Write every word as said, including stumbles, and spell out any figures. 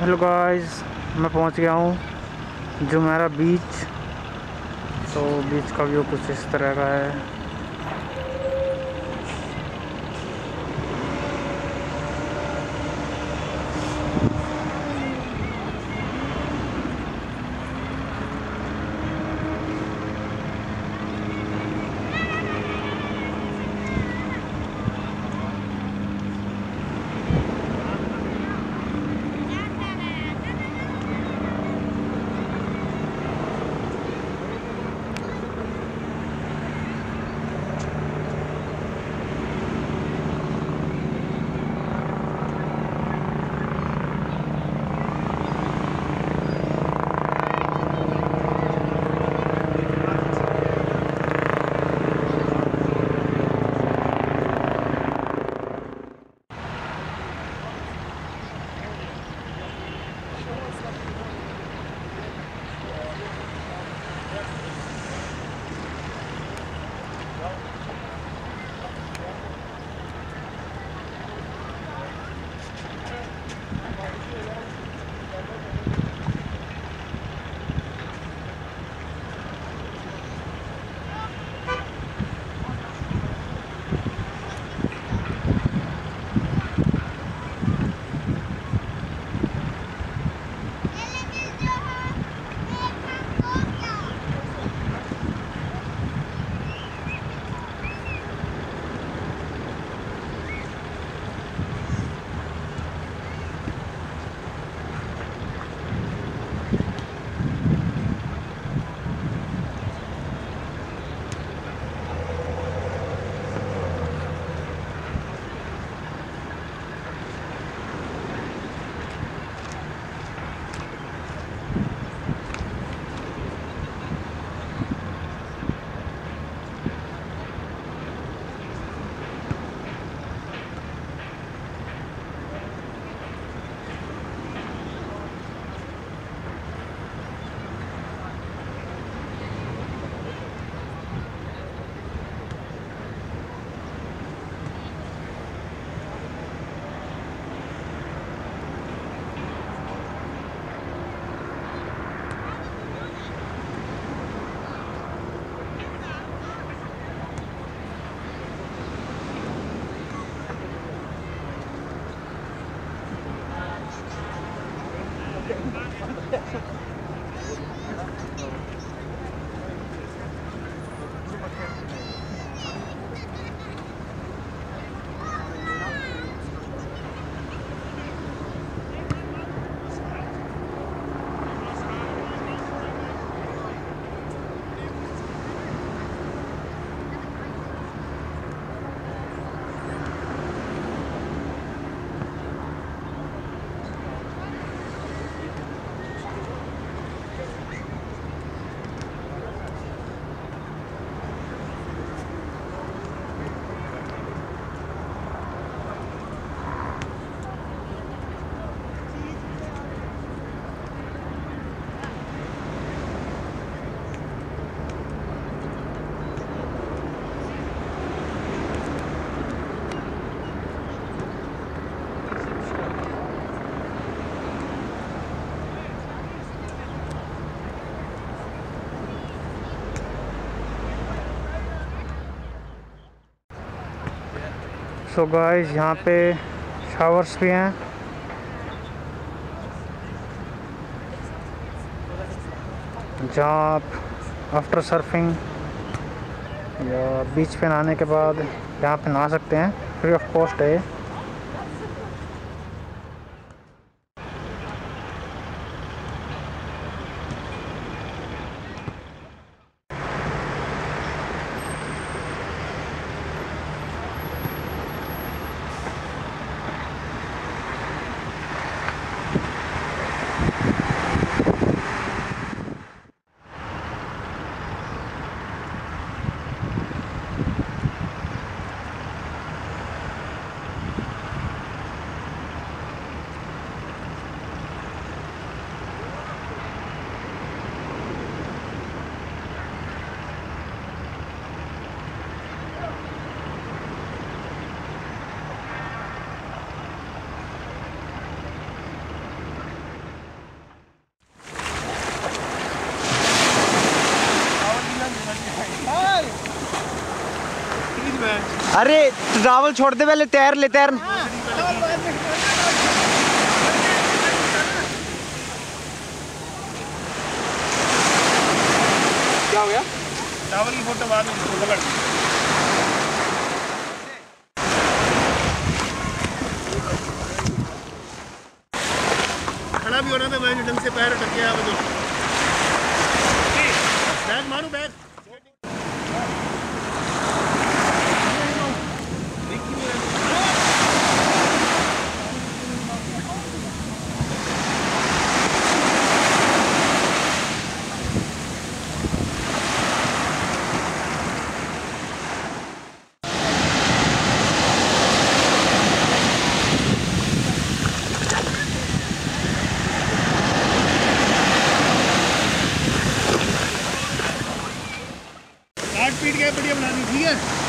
Hello guys, मैं पहुंच गया हूं जुमेरा बीच। तो बीच का व्यू कुछ इस तरह का है। सो गाइस, यहाँ पे शावर्स भी हैं। जहाँ आप आफ्टर सर्फिंग या बीच पे नहाने के बाद यहाँ पे नहा सकते हैं। फ्री ऑफ कॉस्ट है। अरे ट्रावल छोड़ दे पहले, तैर ले तैर। क्या हो गया? टावल की फोटो बाद में पकड़। खड़ा भी होना था मैं ढंग से, पैर अटक गया। बैग मारू बैग। काट पीट के बढ़िया बना दी, ठीक है।